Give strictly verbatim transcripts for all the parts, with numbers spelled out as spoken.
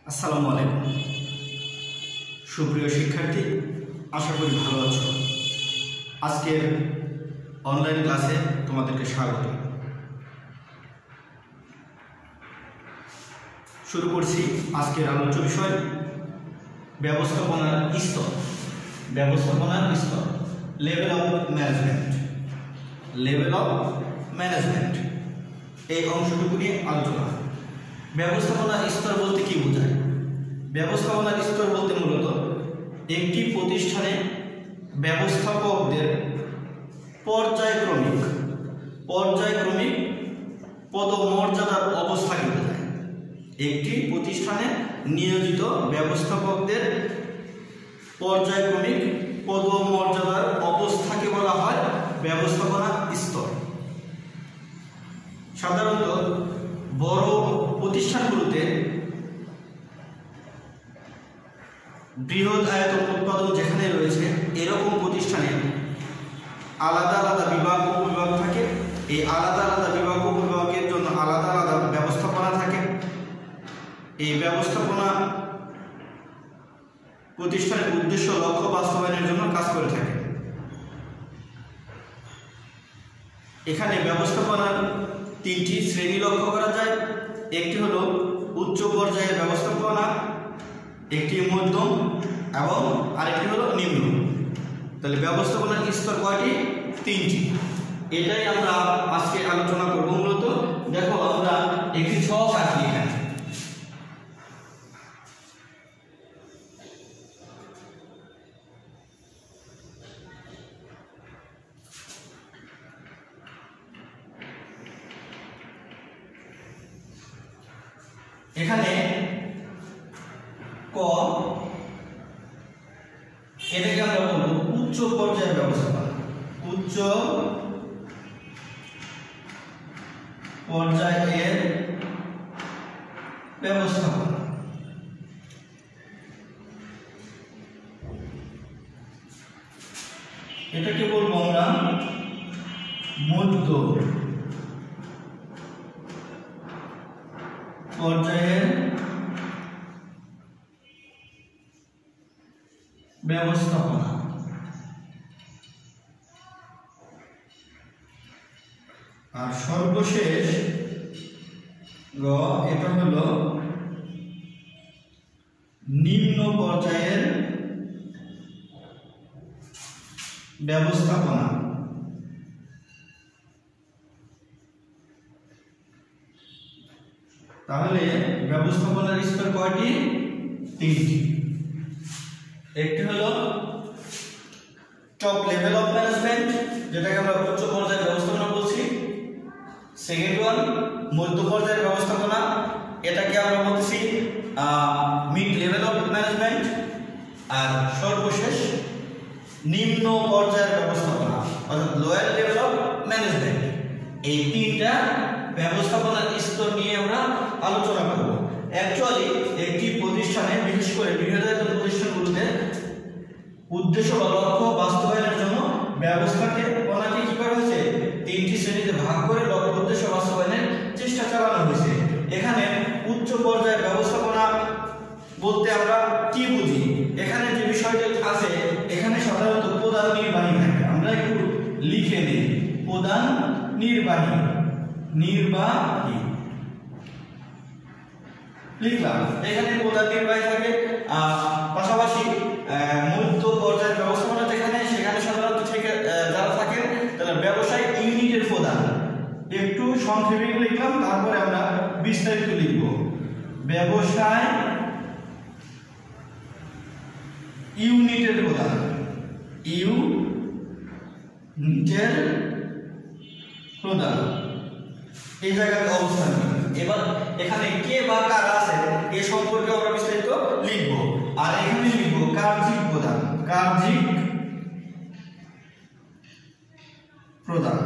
আসসালামু আলাইকুম সুপ্রিয় শিক্ষার্থী, আশা করি ভালো আছো। আজকের অনলাইন ক্লাসে তোমাদেরকে স্বাগত। শুরু করছি আজকের আলোচ্য বিষয় ব্যবস্থাপনার স্তর। ব্যবস্থাপনার স্তর, level of management. Level of management এই অংশটুকু নিয়ে আলোচনা। ব্যবস্থাপনার স্তর বলতে কি বোঝায়? ব্যবস্থাপনার স্তর বলতে মূলত একটি প্রতিষ্ঠানে ব্যবস্থাপকদের পর্যায়ক্রমিক পর্যায়ক্রমিক পদমর্যাদার অবস্থাকে বোঝায়। একটি প্রতিষ্ঠানে নিয়োজিত ব্যবস্থাপকদের পর্যায়ক্রমিক পদমর্যাদার অবস্থাকে বলা হয় ব্যবস্থাপনা স্তর। সাধারণত বড় প্রতিষ্ঠানগুলোতে বৃহৎ আয়তন উৎপাদন যেখানে রয়েছে, এরকম প্রতিষ্ঠানে আলাদা আলাদা বিভাগ উপবিভাগ থাকে। এই আলাদা আলাদা বিভাগ উপবিভাগের জন্য আলাদা আলাদা ব্যবস্থাপনা থাকে। এই ব্যবস্থাপনা প্রতিষ্ঠানের উদ্দেশ্য লক্ষ্য বাস্তবায়নের জন্য কাজ করে থাকে। এখানে ব্যবস্থাপনার তিনটি শ্রেণী লক্ষ্য করা যায়। একটি হলো উচ্চ পর্যায়ের ব্যবস্থাপনা, একটি মধ্যম এবং আরেকটি হলো নিম্ন। তাহলে ব্যবস্থাপনার স্তর কয়টি? তিনটি। এটাই আমরা আজকে আলোচনা করব। মূলত দেখো, আমরা একটি ছক আঁকি। এখানে এখানে ক, এটাকে আমরা বলবো উচ্চ পর্যায়ের ব্যবস্থাপনা। উচ্চ পর্যায়ের ব্যবস্থাপনা। এটাকে বলবো আমরা মধ্য পর্যায়ের ব্যবস্থাপনা। আর সর্বশেষ গ, এটা হলো নিম্ন পর্যায়ের ব্যবস্থাপনা। তাহলে ব্যবস্থাপনার স্তর কয়টি? তিনটি। একটি হলো টপ লেভেল অফ ম্যানেজমেন্ট, যেটাকে আমরা উচ্চ পর্যায়ের ব্যবস্থাপনা বলছি। সেকেন্ড ওয়ান মধ্য পর্যায়ের ব্যবস্থাপনা, এটাকে আমরা বলছি মিড লেভেল অফ ম্যানেজমেন্ট। আর সর্বশেষ নিম্ন পর্যায়ের ব্যবস্থাপনা, অর্থাৎ লোয়ার লেভেল অফ ম্যানেজমেন্ট। এই তিনটা ব্যবস্থাপনার স্তর নিয়ে আমরা আলোচনা করব। অ্যাকচুয়ালি একটি প্রতিষ্ঠানে, বিশেষ করে বৃহদায়তন প্রতিষ্ঠানগুলোতে উদ্দেশ্য বা লক্ষ্য বাস্তবায়নের জন্য ব্যবস্থাকে ওনাকে কি করা হয়েছে? তিনটি শ্রেণীতে ভাগ করে লক্ষ্য উদ্দেশ্য বাস্তবায়নের চেষ্টা চালানো হয়েছে। এখানে উচ্চ পর্যায়ের ব্যবস্থাপনা বলতে আমরা কি বুঝি? এখানে যে বিষয়টা আছে, এখানে সাধারণত প্রধান নির্বাহী থাকে। আমরা একটু লিখে নিই, প্রধান নির্বাহী নির্বাহী লিখলাম। এখানে প্রধান নির্বাহী থাকে। পাশাপাশি মধ্য পর্যায়ের ব্যবস্থাপনা যেখানে, সেখানে সাধারণত থেকে যারা থাকেন তারা ব্যবসায় ইউনিটের প্রধান। একটু সংক্ষেপে লিখলাম, তারপরে আমরা বিস্তারিত লিখব। ব্যবসায় ইউনিটের প্রধান, ইউনিটের প্রধান এই জায়গায় অবস্থান। এবার এখানে কে বা কারা আছে এ সম্পর্কে আমরা বিস্তারিত লিখব। আর এখানে লিখব কার্যিক প্রধান, কার্যিক প্রধান।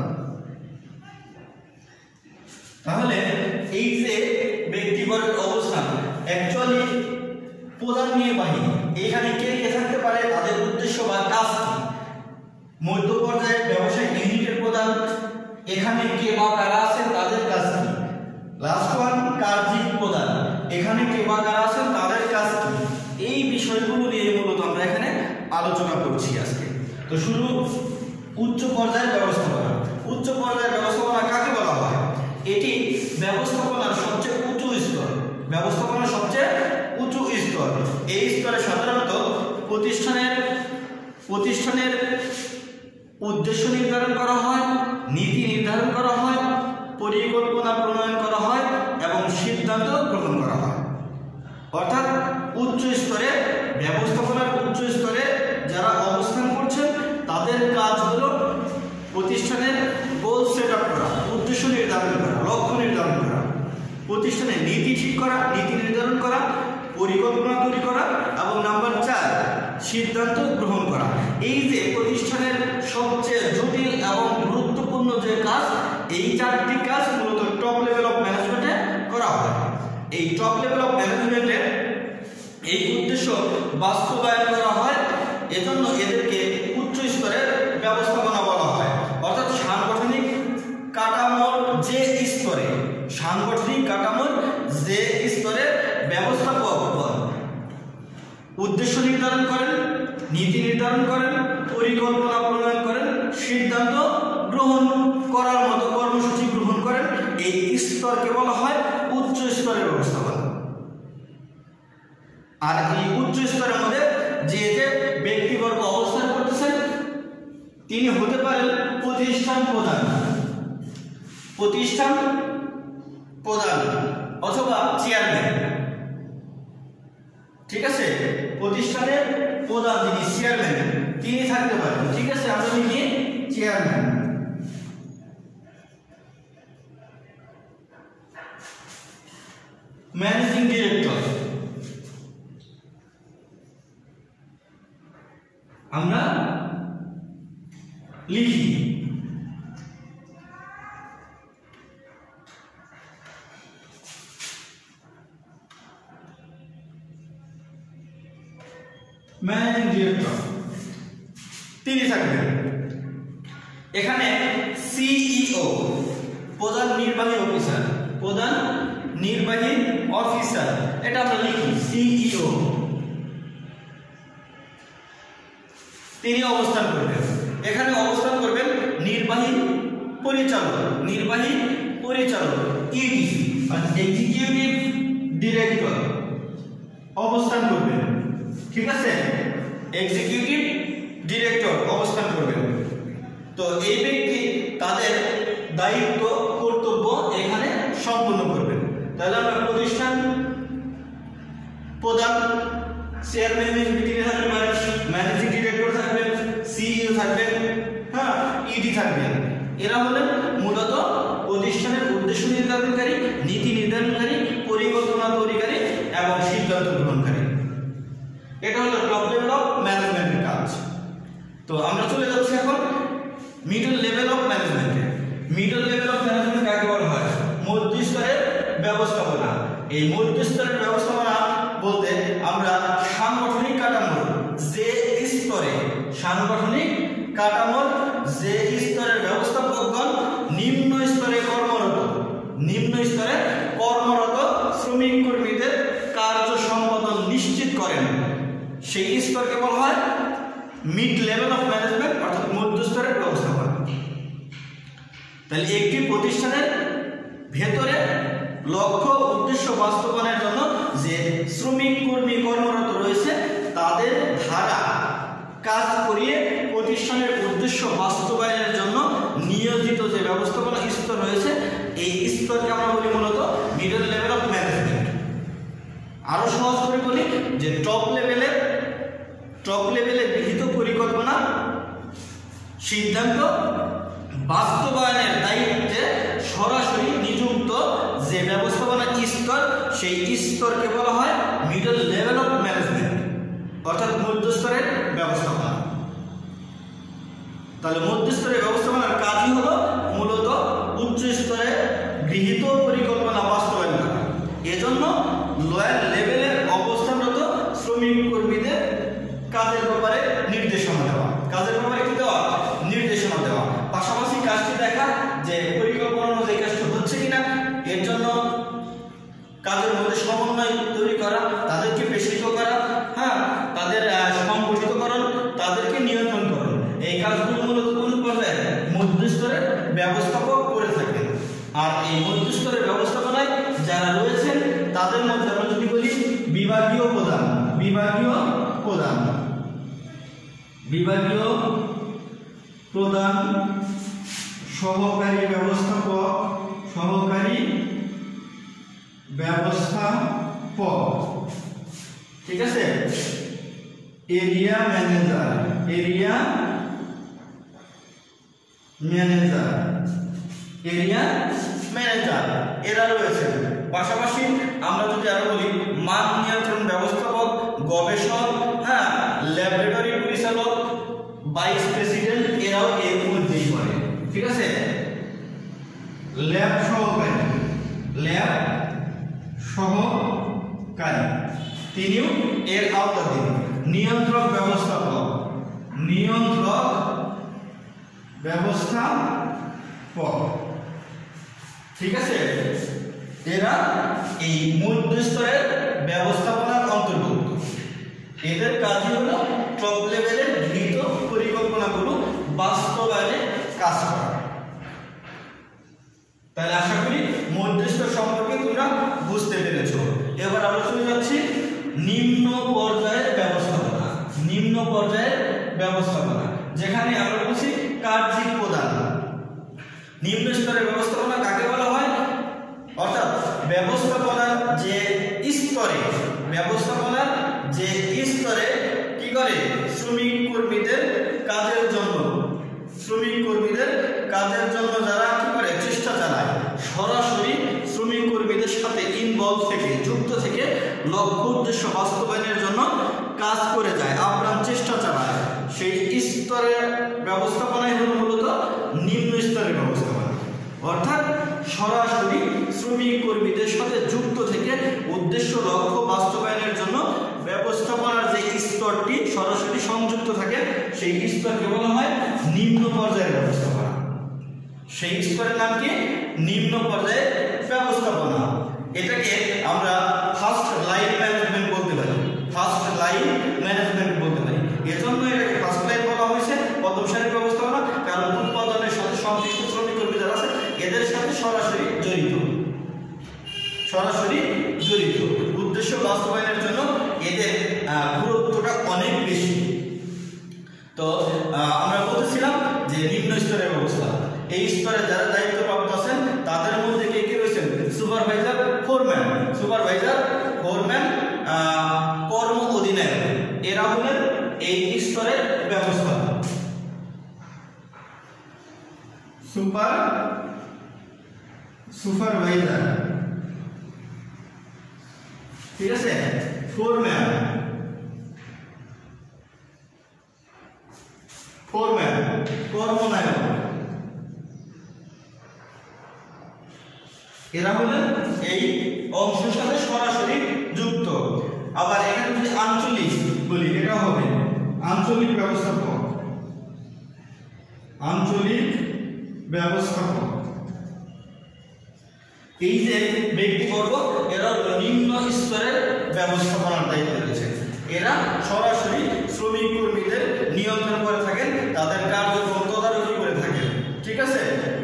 তাহলে এই যে ব্যক্তিগতের অবস্থান, অ্যাকচুয়ালি প্রধান নির্বাহী এখানে কে কে থাকতে পারে, তাদের উদ্দেশ্য বা কাজ কি? মধ্য পর্যায়ে ব্যবসায়িক ইউনিটের প্রধান, এখানে কে বা কারা আছেন, তাদের কাজ কি? লাস্ট ওয়ান কার্যিক প্রধান, এখানে কে বা কারা আছেন, তাদের বিষয়গুলো নিয়ে মূলত আমরা এখানে আলোচনা করছি আজকে। তো শুরু উচ্চ পর্যায়ের ব্যবস্থাপনা। উচ্চ পর্যায়ের ব্যবস্থাপনা কাকে বলা হয়? এটি ব্যবস্থাপনার সবচেয়ে উঁচু স্তর। ব্যবস্থাপনার সবচেয়ে উঁচু স্তর। এই স্তরে সাধারণত প্রতিষ্ঠানের প্রতিষ্ঠানের উদ্দেশ্য নির্ধারণ করা হয়, নীতি নির্ধারণ করা হয়, পরিকল্পনা প্রণয়ন করা হয় এবং সিদ্ধান্ত গ্রহণ করা হয়। অর্থাৎ উচ্চ স্তরে ব্যবস্থাপনার উচ্চ স্তরে যারা অবস্থান করছেন তাদের কাজ হলো প্রতিষ্ঠানের গোল সেট আপ করা, উদ্দেশ্য নির্ধারণ করা, লক্ষ্য নির্ধারণ করা, প্রতিষ্ঠানের নীতি ঠিক করা, নীতি নির্ধারণ করা, পরিকল্পনা তৈরি করা এবং নাম্বার চার সিদ্ধান্ত গ্রহণ করা। এই যে প্রতিষ্ঠানের সবচেয়ে জটিল এবং গুরুত্বপূর্ণ যে কাজ, এই চারটি কাজ মূলত টপ লেভেল অফ ম্যানেজমেন্টে করা হয়। এই টপ লেভেল অফ ম্যানেজমেন্টে এই উদ্দেশ্য বাস্তবায়ন করা হয়, এজন্য এদেরকে উচ্চ স্তরের ব্যবস্থাপনা বলা হয়। অর্থাৎ সাংগঠনিক কাঠামোর যে স্তরে সাংগঠনিক কাঠামোর যে স্তরে ব্যবস্থাপকগণ উদ্দেশ্য নির্ধারণ করেন, নীতি নির্ধারণ করেন, পরিকল্পনা প্রণয়ন করেন, সিদ্ধান্ত গ্রহণ করার মতো কর্মসূচি গ্রহণ করেন, এই স্তরকে বলা হয় উচ্চ স্তরের ব্যবস্থাপনা। আর এই উচ্চ স্তরের মধ্যে যে যে ব্যক্তিবর্গ অবস্থান করতেছেন তিনি হতে পারেন প্রতিষ্ঠান প্রধান, প্রতিষ্ঠান প্রধান অথবা চেয়ারম্যান। ঠিক আছে, প্রতিষ্ঠানের প্রধান যিনি চেয়ারম্যান তিনি থাকতে পারেন। ঠিক আছে, আমরা লিখি চেয়ারম্যান। ম্যানেজিং ডিরেক্টর আমরা লিখি ম্যানেজিং ডিরেক্টর তিনি থাকবেন। এখানে সিইও প্রধান নির্বাহী অফিসার, প্রধান নির্বাহী অফিসার এটা আমরা লিখি সিইও, তিনি অবস্থান করবেন। এখানে অবস্থান করবেন নির্বাহী পরিচালক, নির্বাহী পরিচালক ইডি আর এক্সিকিউটিভ ডিরেক্টর অবস্থান করবেন। ঠিক আছে, এক্সিকিউটিভ ডিরেক্টর অবস্থান করবেন। তো এই ব্যক্তি তাদের দায়িত্ব কর্তব্য এখানে সম্পন্ন করবেন। তাহলে আমরা প্রতিষ্ঠান প্রধান চেয়ারম্যান তিনি থাকবেন, ম্যানেজিং ডিরেক্টর থাকবেন, সিইও থাকবেন, হ্যাঁ ইডি থাকবেন। এরা হলেন মূলত প্রতিষ্ঠানের উদ্দেশ্য নির্ধারণকারী, নীতি নির্ধারণকারী, পরিকল্পনা তৈরিকারী এবং সিদ্ধান্ত গ্রহণকারী। এটা হলো টপ লেভেল অফ ম্যানেজমেন্টের কাজ। তো আমরা চলে যাচ্ছি এখন মিডল লেভেল অফ ম্যানেজমেন্টে। মিডল লেভেল অফ ম্যানেজমেন্ট কাকে বলা হয়? মধ্য স্তরের ব্যবস্থাপনা। এই মধ্য স্তরের ব্যবস্থাপনা বলতে আমরা সাংগঠনিক কাঠামোর যে স্তরে সাংগঠনিক কাঠামোর যে স্তরের ব্যবস্থাপকগণ নিম্ন স্তরে কর্মরত নিম্ন স্তরে কর্মরত শ্রমিক কর্মীদের কার্য সম্পাদন নিশ্চিত করেন, সেই স্তরকে বলা হয় মিড লেভেল অফ ম্যানেজমেন্ট, অর্থাৎ মধ্য স্তরের ব্যবস্থাপনা। তাহলে একটি প্রতিষ্ঠানের ভেতরে লক্ষ্য উদ্দেশ্য বাস্তবায়নের জন্য যে শ্রমিক কর্মী কর্মরত রয়েছে তাদের ধারা কাজ করিয়ে প্রতিষ্ঠানের উদ্দেশ্য বাস্তবায়নের জন্য নিয়োজিত যে ব্যবস্থাপনা স্তর রয়েছে এই স্তরকে আমরা বলি মূলত মিডল লেভেল অফ ম্যানেজমেন্ট। আরো সহজ করে বলি যে টপ লেভেলের টপ লেভেলে গৃহীত পরিকল্পনা সিদ্ধান্ত বাস্তবায়নের দায়িত্বে সরাসরি নিযুক্ত যে ব্যবস্থাপনা স্তর সেই স্তরকে বলা হয় মিডল লেভেল অফ ম্যানেজমেন্ট, অর্থাৎ মধ্যস্তরের ব্যবস্থাপনা। তাহলে মধ্যস্তরের ব্যবস্থাপনার কাজই হলো মূলত উচ্চ স্তরে গৃহীত পরিকল্পনা বাস্তবায়ন করা। এজন্য লোয়ার লেভেলের অবস্থানরত শ্রমিক কর্মীদের কাজের ব্যাপারে নির্দেশনা দেওয়া, কাজের ব্যাপারে কি দেওয়া? নির্দেশনা দেওয়া। পাশাপাশি কাজটি দেখা যে পরিকল্পনা অনুযায়ী কাজটি হচ্ছে কিনা, এর জন্য কাজের মধ্যে সমন্বয় তৈরি করা, তাদেরকে পেশিত করা, হ্যাঁ কাজগুলো মূলত কোন পর্যায়ে মধ্য স্তরের ব্যবস্থাপক করে থাকেন। আর এই মধ্য স্তরের ব্যবস্থাপনায় যারা রয়েছেন তাদের মধ্যে আমরা যদি বলি বিভাগীয় প্রধান, বিভাগীয় প্রধান, বিভাগীয় প্রধান, সহকারী ব্যবস্থাপক, সহকারী ব্যবস্থাপক, ঠিক আছে, area manager, area manager, area manager এরা রয়েছে। পাশাপাশি আমরা যদি আরো বলি মান নিয়ন্ত্রণ ব্যবস্থাপক, গবেষক, হ্যাঁ, ল্যাবরেটরি পরিচালক, ভাইস প্রেসিডেন্ট এরাও এর মধ্যেই পড়ে, ঠিক আছে। ল্যাব সহকারী, ল্যাব সহকারী তিনিও এর আওতাধীন। নিয়ন্ত্রক ব্যবস্থাপক, নিয়ন্ত্রক ব্যবস্থাপক, ঠিক আছে, এরা এই মধ্য স্তরের ব্যবস্থাপনার অন্তর্ভুক্ত। এদের কাজই হলো টপ লেভেলের গৃহীত পরিকল্পনাগুলো বাস্তবায়নে কাজ করা। তাহলে আশা করি মধ্য স্তর সম্পর্কে তোমরা বুঝতে পেরেছো। এবার আমরা চলে যাচ্ছি নিম্ন পর্যায়ের ব্যবস্থাপনা। নিম্ন পর্যায়ের ব্যবস্থাপনা যেখানে আমরা বলছি কার্যিক প্রদান। নিম্ন স্তরের ব্যবস্থাপনা কাকে বলা হয়? অর্থাৎ ব্যবস্থাপনার যে স্তরে, ব্যবস্থাপনার যে স্তরে কি করে শ্রমিক কর্মীদের কাজের জন্য, শ্রমিক কর্মীদের কাজের জন্য যারা কি করে চেষ্টা চালায়, সরাসরি শ্রমিক কর্মীদের সাথে ইনভলভ থেকে, যুক্ত থেকে লক্ষ্য উদ্দেশ্য বাস্তবায়নের জন্য কাজ করে যায়, আপ্রাণ চেষ্টা চালায়, সেই স্তরের ব্যবস্থাপনাই হলো মূলত নিম্ন স্তরের ব্যবস্থাপনা। অর্থাৎ সরাসরি শ্রমিক কর্মীদের সাথে যুক্ত থেকে উদ্দেশ্য লক্ষ্য বাস্তবায়নের জন্য ব্যবস্থাপনার যে স্তরটি সরাসরি সংযুক্ত থাকে সেই স্তরকে বলা হয় নিম্ন পর্যায়ের ব্যবস্থাপনা। সেই স্তরের নাম কি? নিম্ন পর্যায়ের ব্যবস্থাপনা। এটাকে আমরা ফার্স্ট লাইন ম্যানেজমেন্ট বলতে পারি, ফার্স্ট লাইন ম্যানেজমেন্ট বলতে পারি। এজন্য এটাকে ফার্স্ট লাইন বলা হয়েছে, প্রথম সারির ব্যবস্থাপনা, কারণ উৎপাদনের সাথে সম্পৃক্ত শ্রমিক কর্মী যারা আছে এদের সাথে সরাসরি জড়িত, সরাসরি জড়িত উদ্দেশ্য বাস্তবায়নের জন্য এদের গুরুত্বটা অনেক বেশি। তো আমরা বলতেছিলাম যে নিম্ন স্তরের ব্যবস্থা, এই স্তরে যারা দায়িত্বপ্রাপ্ত আছেন তাদের মধ্যে কে কে রয়েছেন? সুপারভাইজার, ফোরম্যান, সুপারভাইজার, ফোরম্যান, কর্ম অধিনায়ক, এরা হলেন এই স্তরের ব্যবস্থা। সুপার সুপারভাইজার, ঠিক আছে, ফোরম্যান, ফোরম্যান, কর্মনায়ক, এরা হলেন এই অংশের সাথে সরাসরি যুক্ত। আবার এখানে যদি আঞ্চলিক বলি এটা হবে আঞ্চলিক ব্যবস্থাপক, আঞ্চলিক ব্যবস্থাপক। এই যে ব্যক্তিবর্গ এরা নিম্ন স্তরের ব্যবস্থাপনার দায়িত্ব রয়েছে। এরা সরাসরি শ্রমিক কর্মীদের নিয়ন্ত্রণ করে থাকেন, তাদের কার্যক্রম তদারকি করে থাকেন, ঠিক আছে।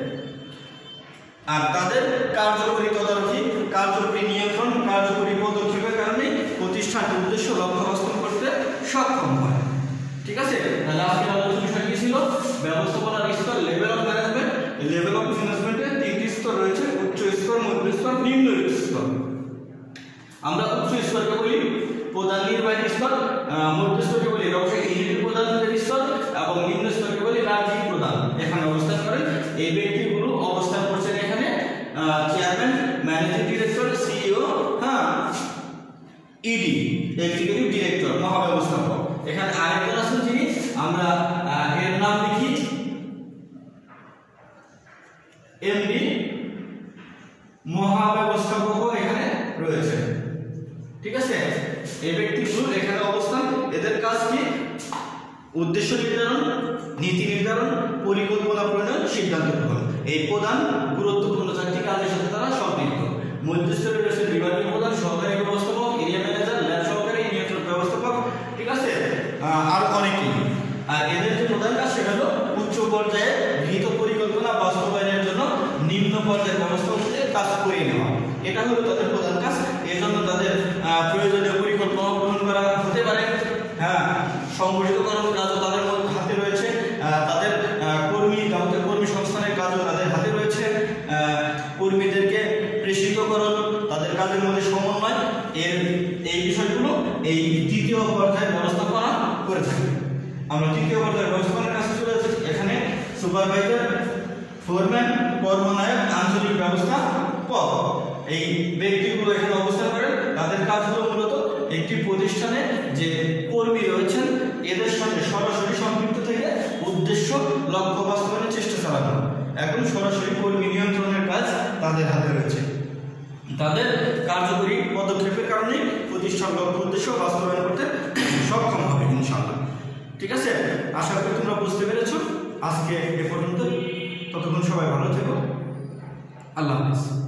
আর তাদের কার্যকরী তদারকি, কার্যকরী নিয়ন্ত্রণ, কার্যকরী পদক্ষেপের কারণে প্রতিষ্ঠানের উদ্দেশ্য লক্ষ্য বাস্তবায়ন করতে সক্ষম হয়, ঠিক আছে। তাহলে আজকের আলোচনা বিষয় কি ছিল? ব্যবস্থাপনার স্তর, লেভেল অফ ম্যানেজমেন্ট। এই লেভেল অফ ম্যানেজমেন্টের তিনটি স্তর রয়েছে, উচ্চ স্তর, মধ্য স্তর, নিম্ন স্তর। আমরা উচ্চ স্তরকে বলি প্রধান নির্বাহী স্তর, মধ্য স্তরকে বলি ইউনিট প্রধানের স্তর এবং নিম্ন স্তরকে বলি রাজ্যিক প্রধান। এখানে অবস্থান করেন এই ব্যক্তিগুলো, অবস্থান করছেন এখানে চেয়ারম্যান, ম্যানেজিং ডিরেক্টর, সিইও, হ্যাঁ, ইডি, এক্সিকিউটিভ ডিরেক্টর, মহাব্যবস্থাপক। এখানে আরেকজন আছেন যিনি আমরা এর নাম লিখি এমডি, মহাব্যবস্থাপক এখানে রয়েছে, ঠিক আছে। এই ব্যক্তিগুলো এখানে অবস্থান, এদের কাজ কি? উদ্দেশ্য নির্ধারণ, নীতি নির্ধারণ, পরিকল্পনা প্রণয়ন, সিদ্ধান্ত গ্রহণ। এই প্রধান গুরুত্বপূর্ণ চারটি কাজের সাথে তারা সম্পৃক্ত। মধ্যস্থলে রয়েছে বিভাগীয় প্রধান, সহকারী ব্যবস্থাপক, এরিয়া ম্যানেজার, ল্যাব সহকারী, নিয়ন্ত্রণ ব্যবস্থাপক, ঠিক আছে, আর অনেকেই। আর এদের যে প্রধান কাজ সেটা হলো কাজ করিয়ে নেওয়া, এটা হলো তাদের প্রধান কাজ। এই জন্য তাদের প্রয়োজনীয় পরিকল্পনা গ্রহণ করা হতে পারে। হ্যাঁ, সংগঠিতকরণ কাজও তাদের মধ্যে হাতে রয়েছে, তাদের কর্মী যাবতীয় কর্মী সংস্থানের কাজও তাদের হাতে রয়েছে, কর্মীদেরকে প্রেষিতকরণ, তাদের কাজের মধ্যে সমন্বয়, এর এই বিষয়গুলো এই তৃতীয় পর্যায়ের ব্যবস্থাপনা করে থাকে। আমরা তৃতীয় পর্যায়ের ব্যবস্থাপনার কাছে চলে যাচ্ছি। এখানে সুপারভাইজার, ফোরম্যান, কর্মনায়ক, আঞ্চলিক ব্যবস্থা পদ, এই ব্যক্তিগুলো এখানে অবস্থান করেন। তাদের কাজ হলো মূলত একটি প্রতিষ্ঠানে যে কর্মী রয়েছেন এদের সাথে সরাসরি সম্পৃক্ত থেকে উদ্দেশ্য লক্ষ্য বাস্তবায়নের চেষ্টা চালানো। এখন সরাসরি কর্মী নিয়ন্ত্রণের কাজ তাদের হাতে রয়েছে। তাদের কার্যকরী পদক্ষেপের কারণে প্রতিষ্ঠান লক্ষ্য উদ্দেশ্য বাস্তবায়ন করতে সক্ষম হবে ইনশাআল্লাহ। ঠিক আছে, আশা করি তোমরা বুঝতে পেরেছো। আজকে এ পর্যন্ত, ততক্ষণ সবাই ভালো থেকো। আল্লাহ হাফেজ।